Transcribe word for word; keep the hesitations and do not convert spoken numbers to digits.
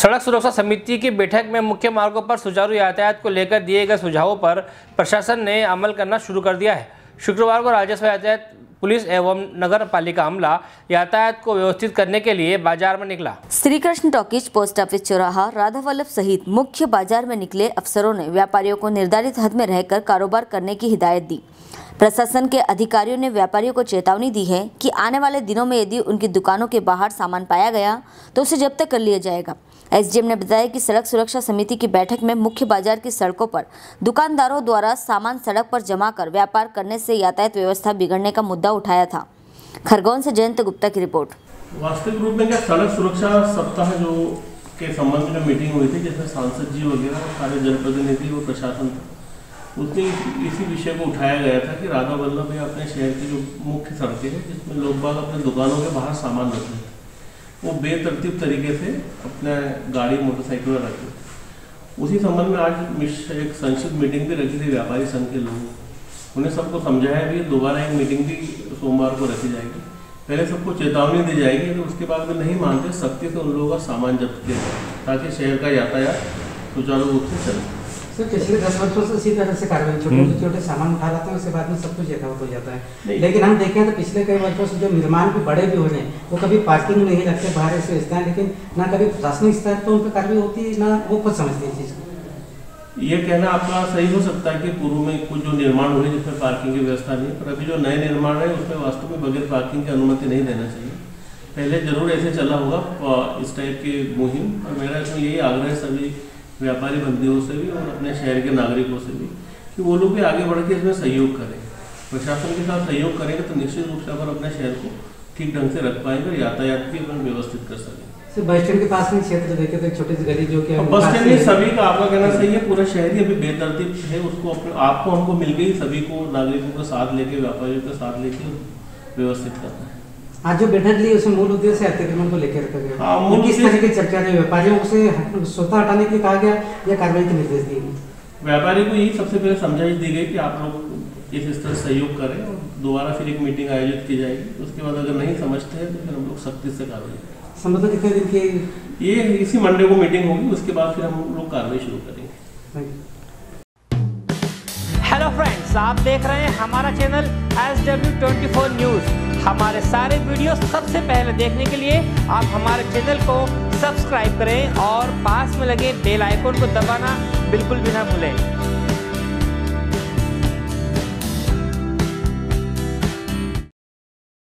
सड़क सुरक्षा समिति की बैठक में मुख्य मार्गों पर सुचारू यातायात को लेकर दिए गए सुझावों पर प्रशासन ने अमल करना शुरू कर दिया है। शुक्रवार को राजस्व, यातायात पुलिस एवं नगर पालिका अमला यातायात को व्यवस्थित करने के लिए बाजार में निकला। Shri Krishna talkies, post office चौराहा, राधा वल्लभ सहित मुख्य बाजार में निकले अफसरों ने व्यापारियों को निर्धारित हद में रहकर कारोबार करने की हिदायत दी। प्रशासन के अधिकारियों ने व्यापारियों को चेतावनी दी है कि आने वाले दिनों में यदि उनकी दुकानों के बाहर सामान पाया गया तो उसे जब्त कर लिया जाएगा। एसडीएम ने बताया कि सड़क सुरक्षा समिति की बैठक में मुख्य बाजार की सड़कों पर दुकानदारों द्वारा सामान सड़क पर जमा कर व्यापार करने से यातायात व्यवस्था बिगड़ने का मुद्दा उठाया था। खरगोन से जयंत गुप्ता की रिपोर्ट। वास्तविक रूप में क्या सड़क सुरक्षा सप्ताह जो के संबंध में मीटिंग हुई थी, जिसमें सांसद जी वगैरह और सारे जनप्रतिनिधि और प्रशासन था, उसमें इसी विषय को उठाया गया था कि राधा वल्लभ या अपने शहर की जो मुख्य सड़कें हैं जिसमें लोग बाग अपने दुकानों के बाहर सामान रखते हैं, वो बेतरतीब तरीके से अपने गाड़ी मोटरसाइकिल में रखते हैं। उसी संबंध में आज एक संक्षिप्त मीटिंग भी रखी थी व्यापारी संघ के लोगों, उन्हें सबको समझाया भी दोबारा एक मीटिंग भी सोमवार को रखी जाएगी। पहले सबको चेतावनी दी जाएगी, तो उसके बाद में नहीं मानते सख्ती से उन लोगों का सामान जब्त किया जाए ताकि शहर का यातायात सुचारू रूप से चले। सर, पिछले दस वर्षों से इसी तरह से कार्रवाई, छोटे छोटे सामान उठा लाते हैं, उसके बाद में सब कुछ यथावत हो जाता है। लेकिन हम देखें तो पिछले कई वर्षों से जो निर्माण भी बड़े भी हो रहे हैं, वो कभी पार्किंग नहीं रखते, बाहर ऐसे स्तर है, लेकिन ना कभी प्रशासनिक स्तर पर उन पर कार्रवाई होती है, ना वो खुद समझते हैं चीज़ को। ये कहना आपका सही हो सकता है कि पूर्व में कुछ जो निर्माण हुए जिसमें पार्किंग की व्यवस्था नहीं, पर अभी जो नए निर्माण है उसमें वास्तव में बगैर पार्किंग की अनुमति नहीं देना चाहिए। पहले जरूर ऐसे चला होगा इस टाइप की मुहिम, और मेरा इसमें यही आग्रह है सभी व्यापारी बंदियों से भी और अपने शहर के नागरिकों से भी कि वो लोग भी आगे बढ़ के इसमें सहयोग करें। प्रशासन के साथ सहयोग करेंगे तो निश्चित रूप से अपन अपने शहर को ठीक ढंग से रख पाएंगे और यातायात भी अपन व्यवस्थित कर सकेंगे। बस स्टैंड के पास में क्षेत्र देखे तो छोटी सी गली जो कि बस स्टैंड में सभी का आपका कहना सही है, पूरा शहर ही अभी बेतरतीब है, उसको आपको हमको मिल गई सभी को नागरिकों के साथ लेके व्यापारियों के साथ लेके व्यवस्थित करना है। आज जो बैठक ली उसमें मूल उद्देश्य अतिक्रमण को लेकर रखा गया। हाँ, किस तरह की चर्चा रही, व्यापारियों से स्वतः हटाने के लिए कहा गया या कार्रवाई के निर्देश दिए गए? व्यापारी को यही सबसे पहले समझाइश दी गई कि आप लोग इस स्तर से सहयोग करें और दोबारा फिर एक मीटिंग आयोजित की जाएगी। उसके बाद अगर नहीं समझते हैं तो फिर हम लोग सख्ती से कार्रवाई करेंगे। समझो कितने दिन की? ये इसी मंडे को मीटिंग होगी, उसके बाद फिर हम लोग कार्रवाई शुरू करेंगे। हेलो फ्रेंड्स, आप देख रहे हैं हमारा channel S W twenty four news. हमारे सारे वीडियो सबसे पहले देखने के लिए आप हमारे चैनल को सब्सक्राइब करें और पास में लगे बेल आइकन को दबाना बिल्कुल भी ना भूलें।